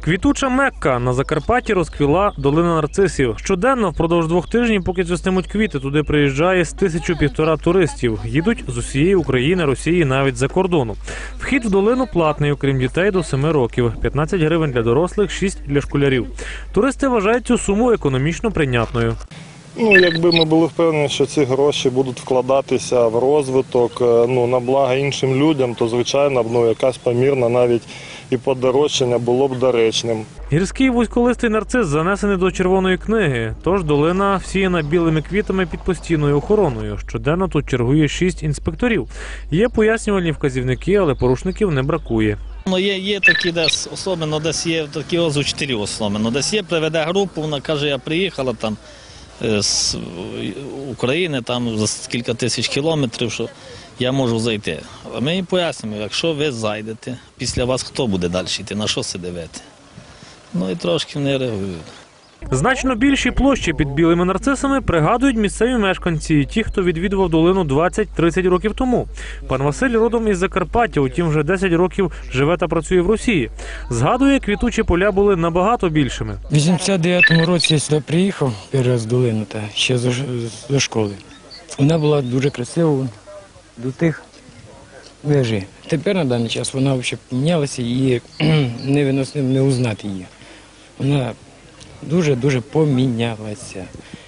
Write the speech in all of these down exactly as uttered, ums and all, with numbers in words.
Квітуча Мекка. На Закарпатті розквіла долина нарцисів. Щоденно впродовж двох тижнів, поки цвістимуть квіти, туди приїжджає з тисячу-півтора туристів. Їдуть з усієї України, Росії, навіть за кордону. Вхід в долину платний, окрім дітей до семи років. п'ятнадцять гривень для дорослих, шість для школярів. Туристи вважають цю суму економічно прийнятною. Ну, якби ми були впевнені, що ці гроші будуть вкладатися в розвиток, ну, на благо іншим людям, то, звичайно, ну, якась помірна навіть і подорожчання було б доречним. Гірський вузьколистий нарцис занесений до Червоної книги, тож долина всіяна білими квітами під постійною охороною. Щоденно тут чергує шість інспекторів. Є пояснювальні вказівники, але порушників не бракує. Ну, є, є такі, десь, особливо десь є такі ось учителі, особливо. Десь є, приведе групу, вона каже, я приїхала там з України, там за кілька тисяч кілометрів, що я можу зайти. А ми їм пояснюємо, якщо ви зайдете, після вас хто буде далі йти, на що сидите? Ну і трошки не реагують. Значно більші площі під білими нарцисами пригадують місцеві мешканці, ті, хто відвідував долину двадцять-тридцять років тому. Пан Василь родом із Закарпаття, утім вже десять років живе та працює в Росії. Згадує, квітучі поля були набагато більшими. У вісімдесят дев'ятому році я сюди приїхав, перший раз в долину, та ще до школи. Вона була дуже красивою до тих вежі. Тепер на даний час вона взагалі помінялася, і невиносимо не узнати її. Вона дуже-дуже помінялася.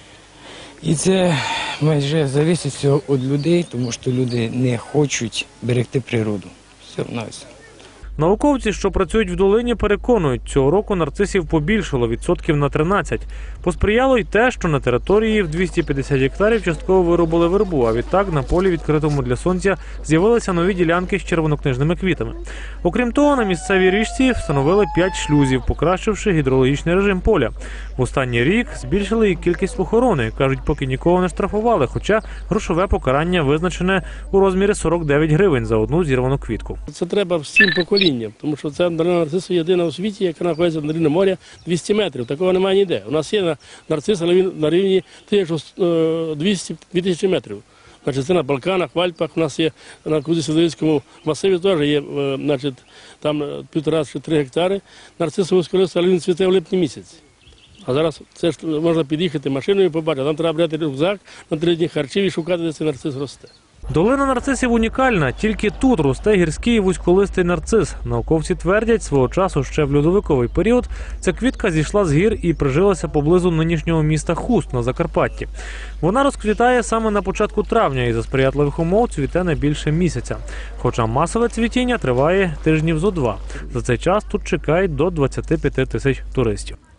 І це майже залежить все від людей, тому що люди не хочуть берегти природу. Все, на все. Науковці, що працюють в долині, переконують, цього року нарцисів побільшало відсотків на тринадцять. Посприяло й те, що на території в двісті п'ятдесят гектарів частково вирубали вербу, а відтак на полі, відкритому для сонця, з'явилися нові ділянки з червонокнижними квітами. Окрім того, на місцевій річці встановили п'ять шлюзів, покращивши гідрологічний режим поля. В останній рік збільшили і кількість охорони. Кажуть, поки нікого не штрафували, хоча грошове покарання визначене у розмірі сорок дев'ять гривень за одну зірвану квітку. Це треба всім поколінням, тому що це долина нарцису єдина у світі, яка знаходиться на рівні моря двісті метрів. Такого немає ніде. У нас є нарциси на рівні двісті дві тисячі метрів. Значить, це на Балканах, в Альпах, у нас є на Куди-Сидорівському масиві теж є, значить, там півтора чи три гектари нарцисового скоросту, але він цвіте в липні місяці. А зараз це ж можна під'їхати машиною і побачити. Там треба брати рюкзак на три дні харчів і шукати, де цей нарцис росте. Долина нарцисів унікальна. Тільки тут росте гірський вузьколистий нарцис. Науковці твердять, свого часу ще в льодовиковий період ця квітка зійшла з гір і прижилася поблизу нинішнього міста Хуст на Закарпатті. Вона розквітає саме на початку травня і за сприятливих умов цвіте не більше місяця. Хоча масове цвітіння триває тижнів зо два. За цей час тут чекають до двадцяти п'яти тисяч туристів.